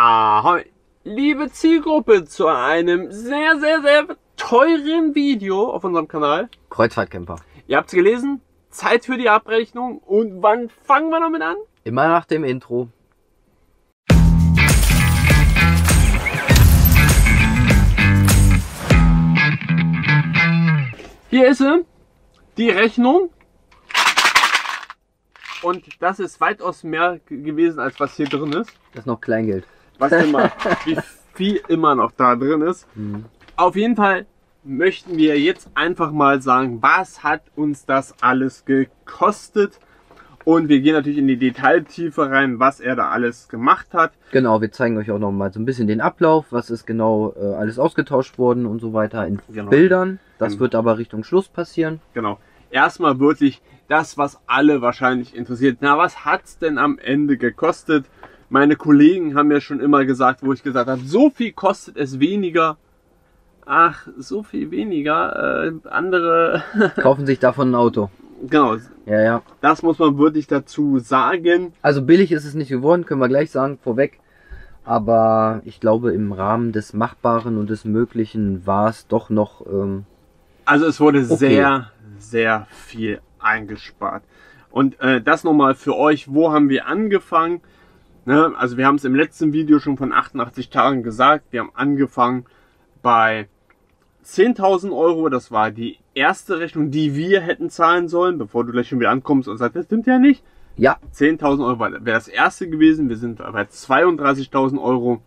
Ahoi, liebe Zielgruppe, zu einem sehr, sehr, sehr teuren Video auf unserem Kanal. Kreuzfahrtcamper. Ihr habt es gelesen, Zeit für die Abrechnung. Und wann fangen wir damit an? Immer nach dem Intro. Hier ist sie, die Rechnung. Und das ist weitaus mehr gewesen, als was hier drin ist. Das ist noch Kleingeld. Was immer, wie viel immer noch da drin ist. Auf jeden Fall möchten wir jetzt einfach mal sagen, was hat uns das alles gekostet? Und wir gehen natürlich in die Detailtiefe rein, was er da alles gemacht hat. Genau, wir zeigen euch auch noch mal so ein bisschen den Ablauf, was ist genau alles ausgetauscht worden und so weiter in Bildern. Das wird aber Richtung Schluss passieren. Genau. Erstmal wirklich das, was alle wahrscheinlich interessiert. Na, was hat's denn am Ende gekostet? Meine Kollegen haben ja schon immer gesagt, wo ich gesagt habe, so viel kostet es weniger. Ach, so viel weniger. Andere Kaufen sich davon ein Auto. Genau. Ja, ja. Das muss man wirklich dazu sagen. Also billig ist es nicht geworden, können wir gleich sagen, vorweg. Aber ich glaube, im Rahmen des Machbaren und des Möglichen war es doch noch... also es wurde sehr, sehr viel eingespart. Und das nochmal für euch, wo haben wir angefangen? Ne? Also wir haben es im letzten Video schon von 88 Tagen gesagt. Wir haben angefangen bei 10.000 Euro. Das war die erste Rechnung, die wir hätten zahlen sollen, bevor du gleich schon wieder ankommst und sagst, das stimmt ja nicht. Ja. 10.000 Euro wäre das erste gewesen. Wir sind bei 32.000 Euro,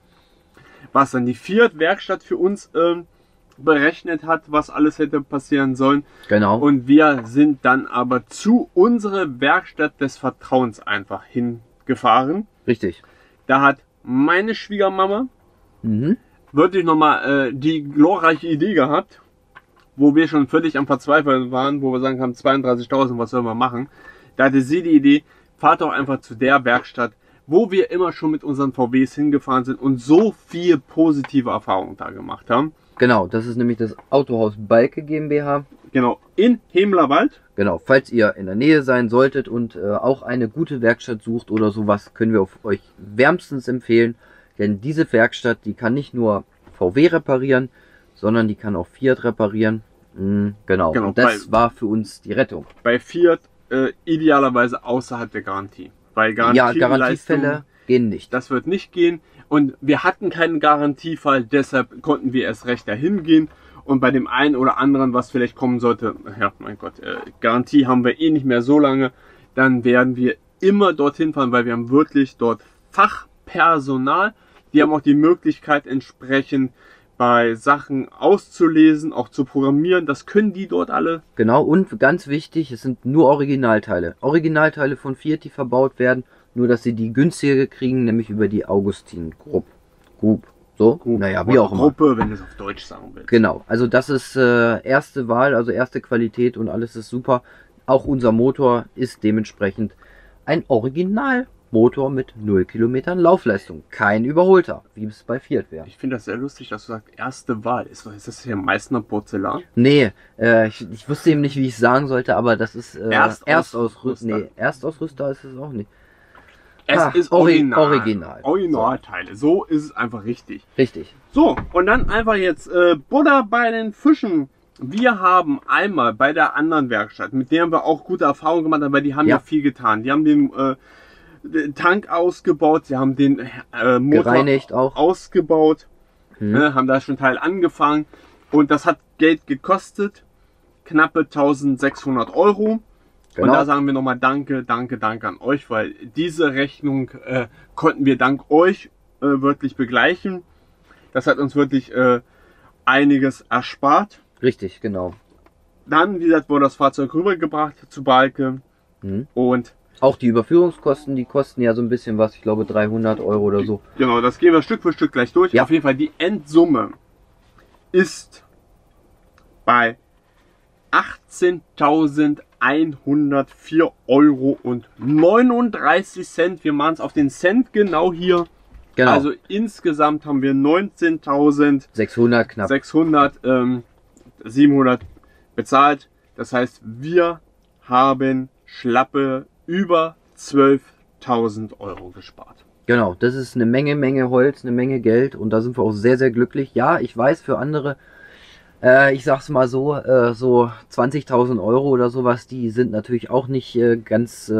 was dann die Fiat-Werkstatt für uns berechnet hat, was alles hätte passieren sollen. Genau. Und wir sind dann aber zu unserer Werkstatt des Vertrauens einfach hingefahren. Richtig. Da hat meine Schwiegermama wirklich nochmal die glorreiche Idee gehabt, wo wir schon völlig am Verzweifeln waren, wo wir sagen haben, 32.000, was sollen wir machen? Da hatte sie die Idee, fahrt doch einfach zu der Werkstatt, wo wir immer schon mit unseren VWs hingefahren sind und so viel positive Erfahrungen da gemacht haben. Genau, das ist nämlich das Autohaus Balke GmbH. Genau, in Hemlerwald. Genau, falls ihr in der Nähe sein solltet und auch eine gute Werkstatt sucht oder sowas, können wir euch wärmstens empfehlen. Denn diese Werkstatt, die kann nicht nur VW reparieren, sondern die kann auch Fiat reparieren. Genau, und das war für uns die Rettung. Bei Fiat idealerweise außerhalb der Garantie. Weil Garantiefälle gehen nicht. Das wird nicht gehen. Und wir hatten keinen Garantiefall, deshalb konnten wir erst recht dahin gehen. Und bei dem einen oder anderen, was vielleicht kommen sollte, ja, mein Gott, Garantie haben wir eh nicht mehr so lange, dann werden wir immer dorthin fahren, weil wir haben wirklich dort Fachpersonal. Die haben auch die Möglichkeit, entsprechend bei Sachen auszulesen, auch zu programmieren. Das können die dort alle. Genau, und ganz wichtig, es sind nur Originalteile. Originalteile von Fiat, die verbaut werden. Nur, dass sie die günstiger kriegen, nämlich über die Augustin Group. So? Naja, wie auch immer. Gruppe, wenn du es auf Deutsch sagen willst. Genau, also das ist erste Wahl, also erste Qualität und alles ist super. Auch unser Motor ist dementsprechend ein Originalmotor mit 0 Kilometern Laufleistung. Kein Überholter, wie es bei Fiat wäre. Ich finde das sehr lustig, dass du sagst, erste Wahl. Ist das hier Meißner Porzellan? Nee, ich wusste eben nicht, wie ich es sagen sollte, aber das ist Erstausrüster. Nee, Erstausrüster ist es auch nicht. Es ist Original. Originalteile. So ist es einfach richtig. Richtig. So, und dann einfach jetzt Butter bei den Fischen. Wir haben einmal bei der anderen Werkstatt, mit der haben wir auch gute Erfahrungen gemacht, aber die haben ja viel getan. Die haben den Tank ausgebaut, sie haben den Motor gereinigt auch ausgebaut, haben da schon Teil angefangen und das hat Geld gekostet, knappe 1.600 Euro. Genau. Und da sagen wir nochmal danke an euch, weil diese Rechnung konnten wir dank euch wirklich begleichen. Das hat uns wirklich einiges erspart. Richtig, genau. Dann, wie gesagt, wurde das Fahrzeug rübergebracht zu Balke und auch die Überführungskosten, die kosten ja so ein bisschen was, ich glaube 300 Euro oder so. Genau, das gehen wir Stück für Stück gleich durch. Ja. Auf jeden Fall, die Endsumme ist bei 18.104 Euro und 39 Cent. Wir machen es auf den Cent genau hier. Genau. Also insgesamt haben wir 19.600 knapp. 700 bezahlt. Das heißt, wir haben schlappe über 12.000 Euro gespart. Genau, das ist eine Menge Holz, eine Menge Geld und da sind wir auch sehr, sehr glücklich. Ja, ich weiß, für andere, ich sag's mal so, so 20.000 Euro oder sowas, die sind natürlich auch nicht ganz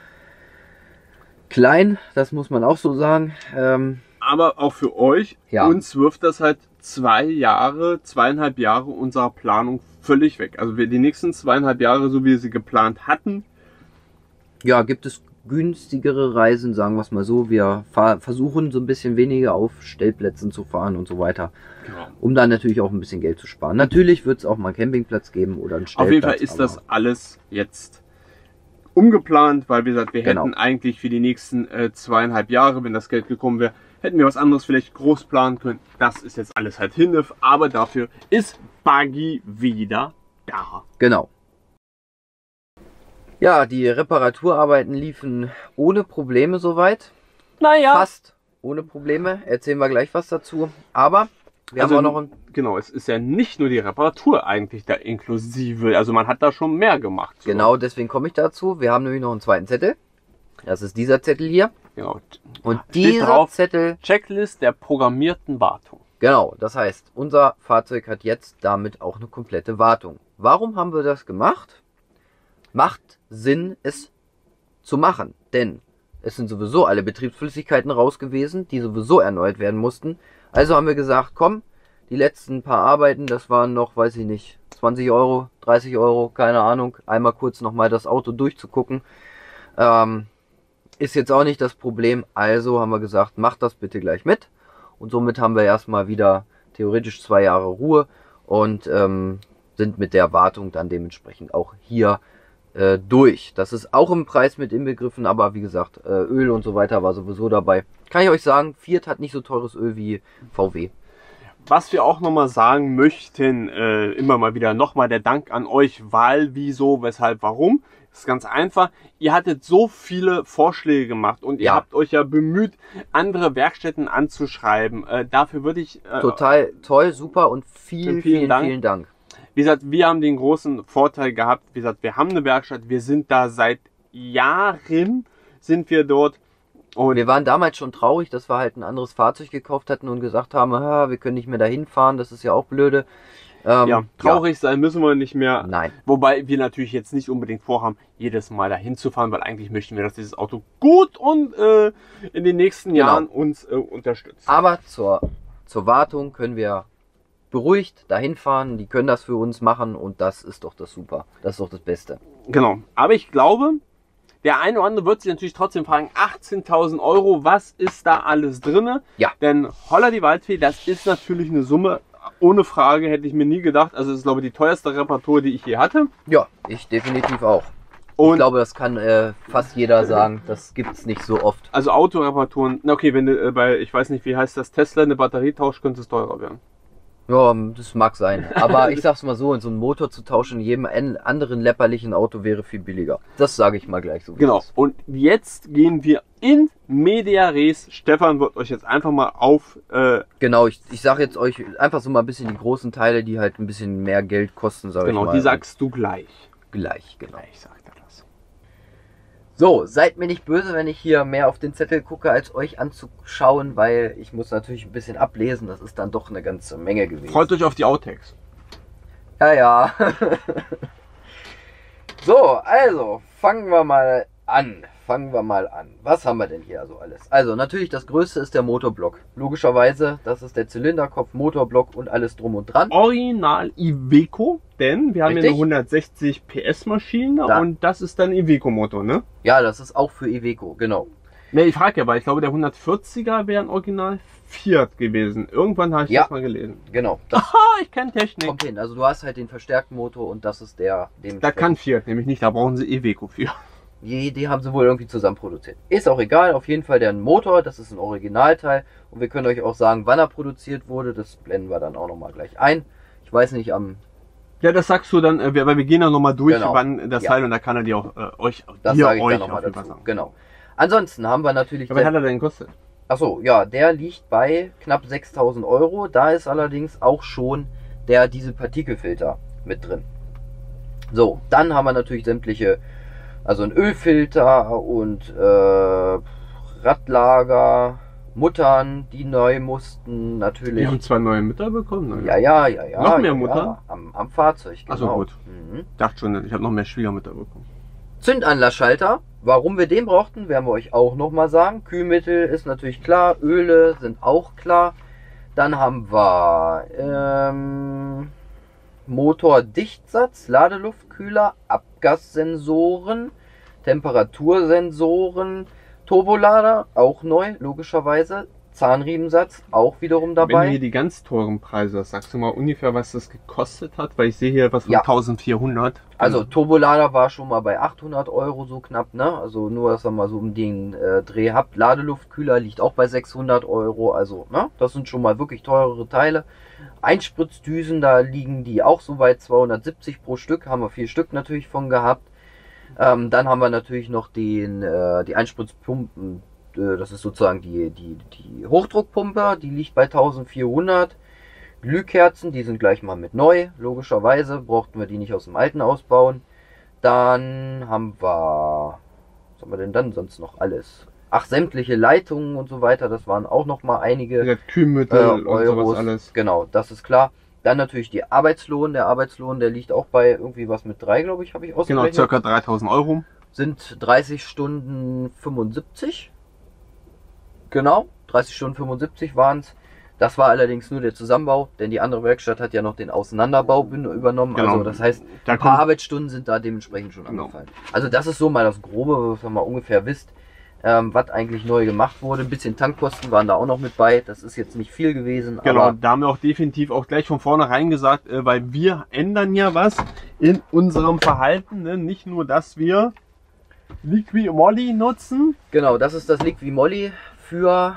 klein, das muss man auch so sagen. Aber auch für euch, Ja. uns wirft das halt 2,5 Jahre unserer Planung völlig weg. Also wir die nächsten 2,5 Jahre, so wie wir sie geplant hatten. Ja, gibt es günstigere Reisen, sagen wir es mal so. Wir versuchen so ein bisschen weniger auf Stellplätzen zu fahren und so weiter, Genau. um dann natürlich auch ein bisschen Geld zu sparen. Natürlich wird es auch mal einen Campingplatz geben oder einen Stellplatz. Auf jeden Fall ist das alles jetzt umgeplant, weil wie gesagt, wir Genau. hätten eigentlich für die nächsten 2,5 Jahre, wenn das Geld gekommen wäre, hätten wir was anderes vielleicht groß planen können. Das ist jetzt alles halt hinne, aber dafür ist Buggy wieder da. Genau. Ja, die Reparaturarbeiten liefen ohne Probleme soweit. Naja. Fast ohne Probleme. Erzählen wir gleich was dazu. Aber wir haben auch noch ein... Genau, es ist ja nicht nur die Reparatur eigentlich da inklusive. Also man hat da schon mehr gemacht. So. Genau, deswegen komme ich dazu. Wir haben nämlich noch einen zweiten Zettel. Das ist dieser Zettel hier. Genau. Und Steht dieser drauf, Zettel... Checklist der programmierten Wartung. Genau, das heißt, unser Fahrzeug hat jetzt damit auch eine komplette Wartung. Warum haben wir das gemacht? Macht Sinn, es zu machen, denn es sind sowieso alle Betriebsflüssigkeiten raus gewesen, die sowieso erneuert werden mussten. Also haben wir gesagt, komm, die letzten paar Arbeiten, das waren noch, weiß ich nicht, 20 Euro, 30 Euro, keine Ahnung, einmal kurz nochmal das Auto durchzugucken. Ist jetzt auch nicht das Problem, also haben wir gesagt, macht das bitte gleich mit. Und somit haben wir erstmal wieder theoretisch 2 Jahre Ruhe und sind mit der Wartung dann dementsprechend auch hier durch. Das ist auch im Preis mit inbegriffen, aber wie gesagt, Öl und so weiter war sowieso dabei. Kann ich euch sagen, Fiat hat nicht so teures Öl wie VW. Was wir auch nochmal sagen möchten, immer mal wieder nochmal der Dank an euch, weil, wieso, weshalb, warum. Das ist ganz einfach. Ihr hattet so viele Vorschläge gemacht und ihr habt euch ja bemüht, andere Werkstätten anzuschreiben. Dafür würde ich... total toll, super und vielen Dank. Wie gesagt, wir haben den großen Vorteil gehabt, wie gesagt, wir haben eine Werkstatt, wir sind da seit Jahren, sind wir dort. Und wir waren damals schon traurig, dass wir halt ein anderes Fahrzeug gekauft hatten und gesagt haben, wir können nicht mehr dahin fahren, das ist ja auch blöde. Ja, traurig sein müssen wir nicht mehr. Nein. Wobei wir natürlich jetzt nicht unbedingt vorhaben, jedes Mal dahin zu fahren, weil eigentlich möchten wir, dass dieses Auto gut und in den nächsten Jahren uns unterstützt. Aber zur Wartung können wir beruhigt dahin fahren, die können das für uns machen und das ist doch das Super. Das ist doch das Beste. Genau. Aber ich glaube, der eine oder andere wird sich natürlich trotzdem fragen, 18.000 Euro, was ist da alles drin? Ja. Denn Holla die Waldfee, das ist natürlich eine Summe, ohne Frage, hätte ich mir nie gedacht. Also das ist, glaube ich, die teuerste Reparatur, die ich je hatte. Ja, ich definitiv auch. Und ich glaube, das kann fast jeder sagen, das gibt es nicht so oft. also Autoreparaturen, na okay, wenn du bei, ich weiß nicht, wie heißt das, Tesla eine Batterie tauscht, könnte es teurer werden. Ja, das mag sein. Aber ich sag's mal so, in so einen Motor zu tauschen in jedem anderen läpperlichen Auto wäre viel billiger. Das sage ich mal gleich so. Genau. Und jetzt gehen wir in Media Res. Stefan wird euch jetzt einfach mal auf... genau, ich sage jetzt euch einfach so mal ein bisschen die großen Teile, die halt ein bisschen mehr Geld kosten, sage ich mal. Genau, die sagst du gleich. Gleich, genau. Ich sag dir das. So, seid mir nicht böse, wenn ich hier mehr auf den Zettel gucke, als euch anzuschauen, weil ich muss natürlich ein bisschen ablesen. Das ist dann doch eine ganze Menge gewesen. Freut euch auf die Outtakes. Ja, ja. So, also, fangen wir mal an. Was haben wir denn hier also alles? Also, natürlich das Größte ist der Motorblock. Logischerweise, das ist der Zylinderkopf, Motorblock und alles drum und dran. Original Iveco, denn wir haben hier eine 160 PS Maschine und das ist dann Iveco Motor, ne? Ja, das ist auch für Iveco, genau. Ne, ich frage ja, weil ich glaube, der 140er wäre ein Original Fiat gewesen. Irgendwann habe ich das mal gelesen. Genau. Aha, ich kenne Technik. Kommt hin. Also du hast halt den verstärkten Motor und das ist der... Da kann Fiat nämlich nicht, da brauchen sie Iveco für. Die haben sie wohl irgendwie zusammen produziert. Ist auch egal, auf jeden Fall der Motor, das ist ein Originalteil. Und wir können euch auch sagen, wann er produziert wurde. Das blenden wir dann auch nochmal gleich ein. Ich weiß nicht, Ja, das sagst du dann, weil wir gehen dann nochmal durch, genau. Wann das Teil und da kann er dir auch euch das sage ich dann nochmal dazu. Sagen. Genau. Ansonsten haben wir natürlich... Aber was hat er denn gekostet? Achso, ja, der liegt bei knapp 6.000 Euro. Da ist allerdings auch schon der Dieselpartikelfilter mit drin. So, dann haben wir natürlich sämtliche, also ein Ölfilter und Radlager, Muttern, die neu mussten, natürlich. Wir haben 2 neue Mütter bekommen, oder? Ja. Noch mehr ja, Muttern? am Fahrzeug, genau. Ach so, gut. Dachte schon, ich habe noch mehr Schwiegermütter bekommen. Zündanlassschalter, warum wir den brauchten, werden wir euch auch nochmal sagen. Kühlmittel ist natürlich klar, Öle sind auch klar. Dann haben wir Motordichtsatz, Ladeluftkühler, Abgassensoren, Temperatursensoren, Turbolader, auch neu, logischerweise. Zahnriebensatz, auch wiederum dabei. Wenn du hier die ganz teuren Preise hast, sagst du mal ungefähr, was das gekostet hat? Weil ich sehe hier was von 1400. Also Turbolader war schon mal bei 800 Euro so knapp, ne? Also nur, dass ihr mal so um den Dreh habt. Ladeluftkühler liegt auch bei 600 Euro, also, ne? Das sind schon mal wirklich teurere Teile. Einspritzdüsen, da liegen die auch so bei 270 pro Stück, haben wir 4 Stück natürlich von gehabt. Dann haben wir natürlich noch die Einspritzpumpen. Das ist sozusagen die Hochdruckpumpe, die liegt bei 1400. Glühkerzen, die sind gleich mal mit neu, logischerweise, brauchten wir die nicht aus dem alten ausbauen. Dann haben wir, was haben wir denn dann sonst noch alles? Ach, sämtliche Leitungen und so weiter, das waren auch noch mal einige Kühlmittel und Euros, sowas alles. Genau, das ist klar. Dann natürlich die Arbeitslohn, der Arbeitslohn, der liegt auch bei irgendwie was mit 3, glaube ich, habe ich ausgerechnet. Genau, ca. 3000 Euro. Sind 30 Stunden 75. Genau, 30 Stunden 75 waren es. Das war allerdings nur der Zusammenbau, denn die andere Werkstatt hat ja noch den Auseinanderbau übernommen. Genau. Also das heißt, Da ein paar kommt- Arbeitsstunden sind da dementsprechend schon angefallen. Also das ist so mal das Grobe, was ihr mal ungefähr wisst, was eigentlich neu gemacht wurde. Ein bisschen Tankkosten waren da auch noch mit bei. Das ist jetzt nicht viel gewesen. Genau, aber da haben wir auch definitiv auch gleich von vornherein gesagt, weil wir ändern ja was in unserem Verhalten. Ne? Nicht nur, dass wir Liqui Moly nutzen. genau, das ist das Liqui Moly für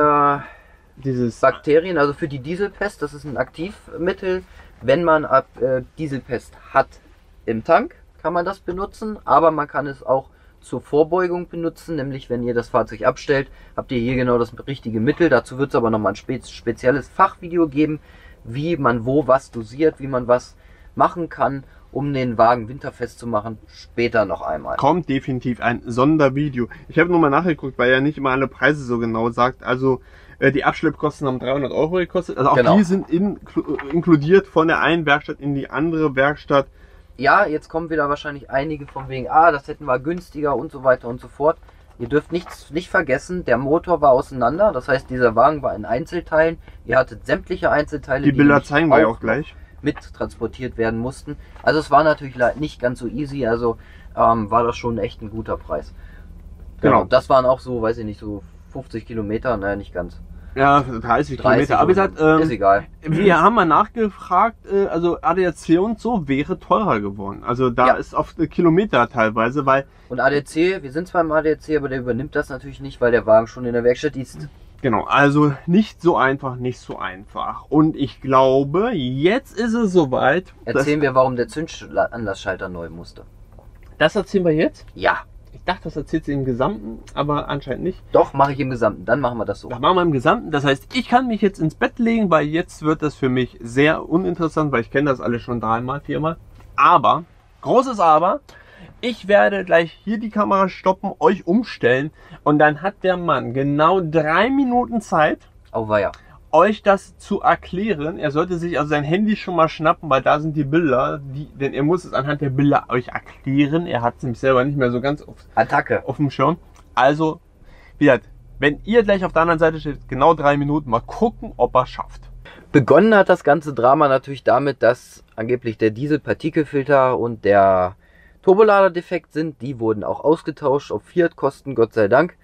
Dieses Bakterien, also für die Dieselpest. Das ist ein Aktivmittel. Wenn man Dieselpest hat im Tank, kann man das benutzen, aber man kann es auch zur Vorbeugung benutzen, nämlich wenn ihr das Fahrzeug abstellt, habt ihr hier genau das richtige Mittel. Dazu wird es aber nochmal ein spezielles Fachvideo geben, wie man wo was dosiert, wie man was machen kann, um den Wagen winterfest zu machen. Später noch einmal. kommt definitiv ein Sondervideo. Ich habe nur mal nachgeguckt, weil er nicht immer alle Preise so genau sagt. Also die Abschleppkosten haben 300 Euro gekostet. Also auch Genau. die sind inkludiert von der einen Werkstatt in die andere Werkstatt. Ja, jetzt kommen wieder wahrscheinlich einige von wegen, das hätten wir günstiger und so weiter und so fort. Ihr dürft nicht vergessen, der Motor war auseinander, das heißt, dieser Wagen war in Einzelteilen. Ihr hattet sämtliche Einzelteile, Die Bilder nämlich zeigen wir ja auch gleich. mit transportiert werden mussten. Also es war natürlich nicht ganz so easy, also war das schon echt ein guter Preis. Genau. Das waren auch so, weiß ich nicht, so 50 Kilometer, naja, nicht ganz. Ja, 30 Kilometer. Aber wie gesagt, ist egal. wir haben mal nachgefragt, also ADAC und so wäre teurer geworden. Also da Ja. ist auf Kilometer teilweise, weil Und ADAC, wir sind zwar im ADAC, aber der übernimmt das natürlich nicht, weil der Wagen schon in der Werkstatt ist. genau, also nicht so einfach, nicht so einfach. Und ich glaube, jetzt ist es soweit. Erzählen wir, warum der Zündanlassschalter neu musste. Das erzählen wir jetzt? Ja, Ich dachte, das erzählt sie im Gesamten, aber anscheinend nicht. doch, mache ich im Gesamten. Dann machen wir das so. Das machen wir im Gesamten. Das heißt, ich kann mich jetzt ins Bett legen, weil jetzt wird das für mich sehr uninteressant, weil ich kenne das alles schon 3-mal, 4-mal. Aber, großes Aber, ich werde gleich hier die Kamera stoppen, euch umstellen und dann hat der Mann genau 3 Minuten Zeit, Auweia. euch das zu erklären. Er sollte sich also sein Handy schon mal schnappen, weil da sind die Bilder, denn er muss es anhand der Bilder euch erklären. Er hat es nämlich selber nicht mehr so ganz Attacke. auf dem Schirm. Also, wie gesagt, wenn ihr gleich auf der anderen Seite steht, genau 3 Minuten, mal gucken, ob er schafft. Begonnen hat das ganze Drama natürlich damit, dass angeblich der Dieselpartikelfilter und der Turbolader defekt sind. Die wurden auch ausgetauscht auf Fiat-Kosten, Gott sei Dank.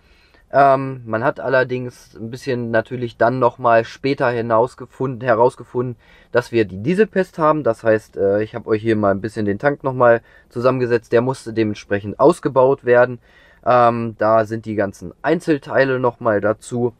Man hat allerdings ein bisschen natürlich dann nochmal später herausgefunden, dass wir die Dieselpest haben. Das heißt, ich habe euch hier mal ein bisschen den Tank nochmal zusammengesetzt. Der musste dementsprechend ausgebaut werden. Da sind die ganzen Einzelteile nochmal dazu.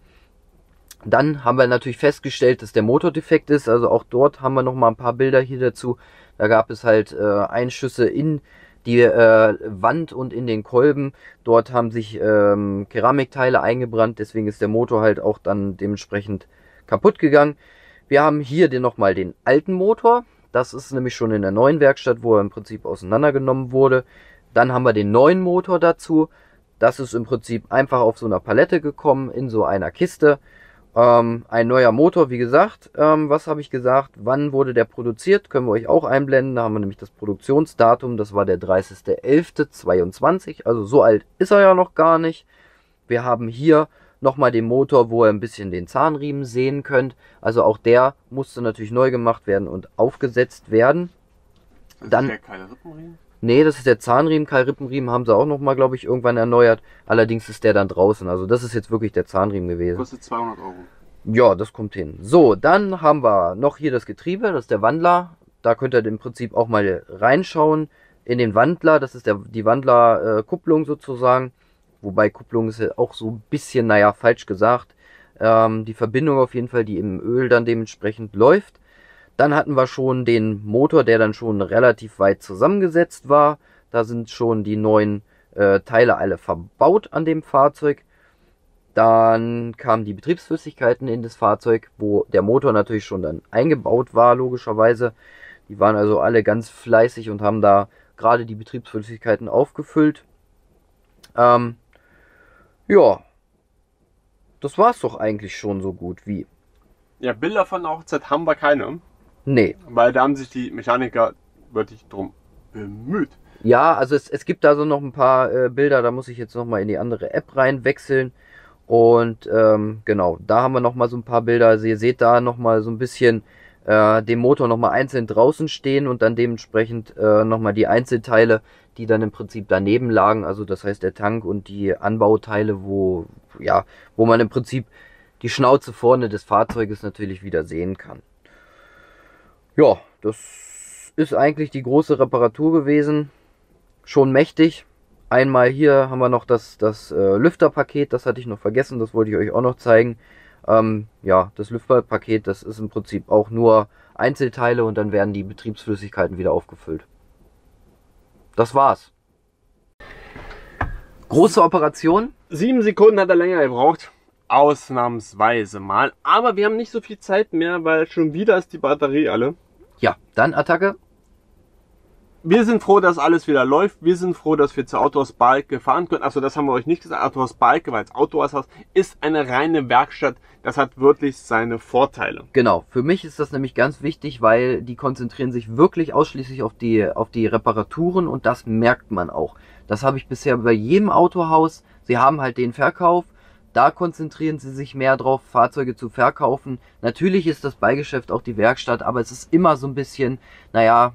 Dann haben wir natürlich festgestellt, dass der Motor defekt ist. Also auch dort haben wir nochmal ein paar Bilder hier dazu. Da gab es halt Einschüsse in die Wand und in den Kolben. Dort haben sich Keramikteile eingebrannt, deswegen ist der Motor halt auch dann dementsprechend kaputt gegangen. Wir haben hier nochmal den alten Motor. Das ist nämlich schon in der neuen Werkstatt, wo er im Prinzip auseinandergenommen wurde. Dann haben wir den neuen Motor dazu. Das ist im Prinzip einfach auf so einer Palette gekommen, in so einer Kiste. Ein neuer Motor, wie gesagt. Was habe ich gesagt? Wann wurde der produziert? Können wir euch auch einblenden. Da haben wir nämlich das Produktionsdatum. Das war der 30.11.22. Also so alt ist er ja noch gar nicht. Wir haben hier nochmal den Motor, wo ihr ein bisschen den Zahnriemen sehen könnt. Also auch der musste natürlich neu gemacht werden und aufgesetzt werden. Das ist der Keilrippenriemen? Nee, das ist der Zahnriemen. Keilrippenriemen haben sie auch nochmal, glaube ich, irgendwann erneuert. Allerdings ist der dann draußen. Also das ist jetzt wirklich der Zahnriemen gewesen. Kostet 200 Euro. Ja, das kommt hin. So, dann haben wir noch hier das Getriebe. Das ist der Wandler. Da könnt ihr im Prinzip auch mal reinschauen in den Wandler. Das ist die Wandlerkupplung sozusagen. Wobei Kupplung ist ja auch so ein bisschen, naja, falsch gesagt. Die Verbindung auf jeden Fall, die im Öl dann dementsprechend läuft. Dann hatten wir schon den Motor, der dann schon relativ weit zusammengesetzt war. Da sind schon die neuen Teile alle verbaut an dem Fahrzeug. Dann kamen die Betriebsflüssigkeiten in das Fahrzeug, wo der Motor natürlich schon dann eingebaut war, logischerweise. Die waren also alle ganz fleißig und haben da gerade die Betriebsflüssigkeiten aufgefüllt. Ja, das war's doch eigentlich schon so gut wie. Ja, Bilder von der Hochzeit haben wir keine. Nee. Weil da haben sich die Mechaniker wirklich drum bemüht. Ja, also es gibt da so noch ein paar Bilder, da muss ich jetzt nochmal in die andere App rein wechseln. Und genau, da haben wir nochmal so ein paar Bilder. Also ihr seht da nochmal so ein bisschen den Motor nochmal einzeln draußen stehen und dann dementsprechend nochmal die Einzelteile, die dann im Prinzip daneben lagen. Also das heißt der Tank und die Anbauteile, wo man im Prinzip die Schnauze vorne des Fahrzeuges natürlich wieder sehen kann. Ja, das ist eigentlich die große Reparatur gewesen. Schon mächtig. Einmal hier haben wir noch das Lüfterpaket, das hatte ich noch vergessen, das wollte ich euch auch noch zeigen. Ja, das Lüfterpaket, das ist im Prinzip auch nur Einzelteile und dann werden die Betriebsflüssigkeiten wieder aufgefüllt. Das war's. Große Operation. 7 Sekunden hat er länger gebraucht. Ausnahmsweise mal. Aber wir haben nicht so viel Zeit mehr, weil schon wieder ist die Batterie alle. Ja, dann Attacke. Wir sind froh, dass alles wieder läuft. Wir sind froh, dass wir zu Autohaus Balke fahren können. Achso, das haben wir euch nicht gesagt. Autohaus Balke, weil es Autohaus ist eine reine Werkstatt. Das hat wirklich seine Vorteile. Genau, für mich ist das nämlich ganz wichtig, weil die konzentrieren sich wirklich ausschließlich auf die Reparaturen und das merkt man auch. Das habe ich bisher bei jedem Autohaus. Sie haben halt den Verkauf. Da konzentrieren sie sich mehr drauf, Fahrzeuge zu verkaufen. Natürlich ist das Beigeschäft auch die Werkstatt, aber es ist immer so ein bisschen, naja,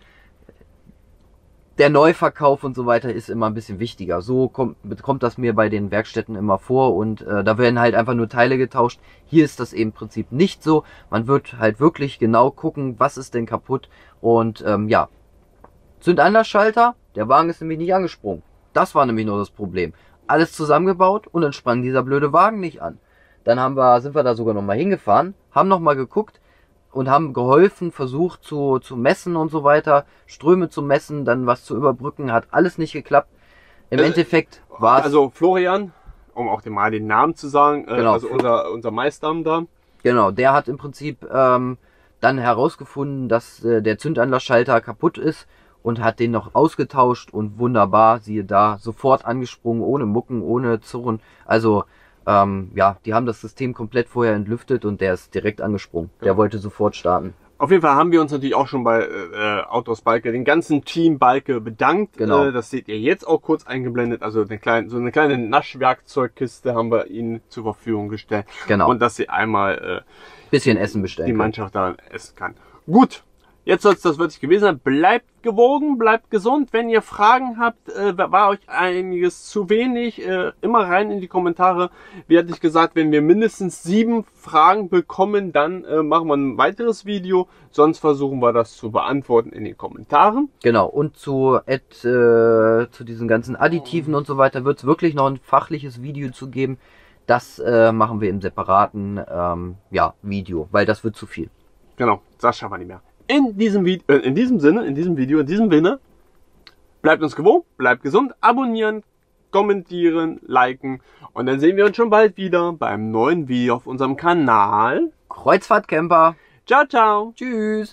der Neuverkauf und so weiter ist immer ein bisschen wichtiger. So kommt das mir bei den Werkstätten immer vor und da werden halt einfach nur Teile getauscht. Hier ist das im Prinzip nicht so. Man wird halt wirklich genau gucken, was ist denn kaputt und ja. Zündanlassschalter, der Wagen ist nämlich nicht angesprungen. Das war nämlich nur das Problem. Alles zusammengebaut und dann sprang dieser blöde Wagen nicht an. Dann sind wir da sogar nochmal hingefahren, haben nochmal geguckt und haben geholfen, versucht zu messen und so weiter, Ströme zu messen, dann was zu überbrücken, hat alles nicht geklappt. Im Endeffekt war es... Also Florian, um auch mal den Namen zu sagen, genau, also unser Meister da. Genau, der hat im Prinzip dann herausgefunden, dass der Zündanlassschalter kaputt ist und hat den noch ausgetauscht und wunderbar, siehe da, sofort angesprungen, ohne Mucken, ohne Zurren. Also ja, die haben das System komplett vorher entlüftet und der ist direkt angesprungen. Der wollte sofort starten. Auf jeden Fall haben wir uns natürlich auch schon bei Autohaus Balke, den ganzen Team Balke bedankt. Genau. Das seht ihr jetzt auch kurz eingeblendet. Also so eine kleine Naschwerkzeugkiste haben wir ihnen zur Verfügung gestellt. Genau. Und dass sie einmal bisschen Essen bestellen die können. Mannschaft daran essen kann. Gut. Jetzt soll es das wirklich gewesen sein. Bleibt gewogen, bleibt gesund. Wenn ihr Fragen habt, war euch einiges zu wenig, immer rein in die Kommentare. Wie hatte ich gesagt, wenn wir mindestens 7 Fragen bekommen, dann machen wir ein weiteres Video. Sonst versuchen wir das zu beantworten in den Kommentaren. Genau, und zu diesen ganzen Additiven und so weiter wird es wirklich noch ein fachliches Video zu geben. Das machen wir im separaten Video, weil das wird zu viel. Genau, das schaffen wir nicht mehr. In diesem Sinne, bleibt uns gewogen, bleibt gesund, abonnieren, kommentieren, liken und dann sehen wir uns schon bald wieder beim neuen Video auf unserem Kanal. Kreuzfahrtcamper. Ciao, ciao. Tschüss.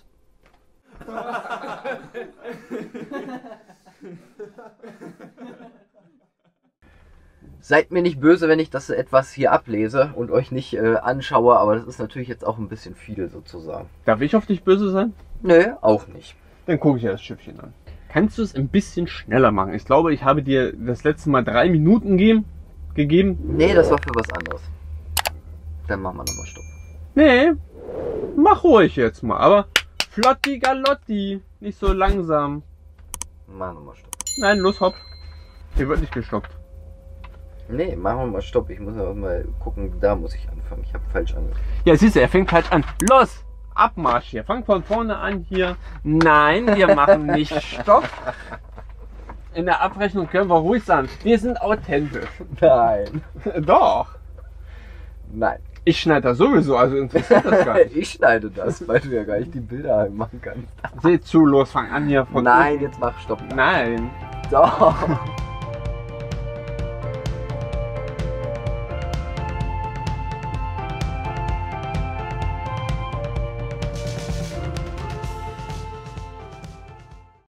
Seid mir nicht böse, wenn ich das etwas hier ablese und euch nicht anschaue, aber das ist natürlich jetzt auch ein bisschen viel sozusagen. Darf ich auf dich böse sein? Nö, auch nicht. Dann gucke ich ja das Schiffchen an. Kannst du es ein bisschen schneller machen? Ich glaube, ich habe dir das letzte Mal 3 Minuten gegeben. Nee, das war für was anderes. Dann machen wir nochmal Stopp. Nee, mach ruhig jetzt mal, aber flotti galotti, nicht so langsam. Machen wir mal Stopp. Nein, los, hopp. Hier wird nicht gestoppt. Nee, machen wir mal Stopp. Ich muss aber mal gucken, da muss ich anfangen. Ich habe falsch angefangen. Ja, siehst du, er fängt falsch an. Los, Abmarsch hier. Fang von vorne an hier. Nein, wir machen nicht Stopp. In der Abrechnung können wir ruhig sagen, wir sind authentisch. Nein. Doch. Nein. Ich schneide das sowieso, also interessiert das gar nicht. Ich schneide das, weil du ja gar nicht die Bilder halt machen kannst. Seh zu, los, fang an hier von Nein, unten. jetzt mach Stopp. Nein. Doch.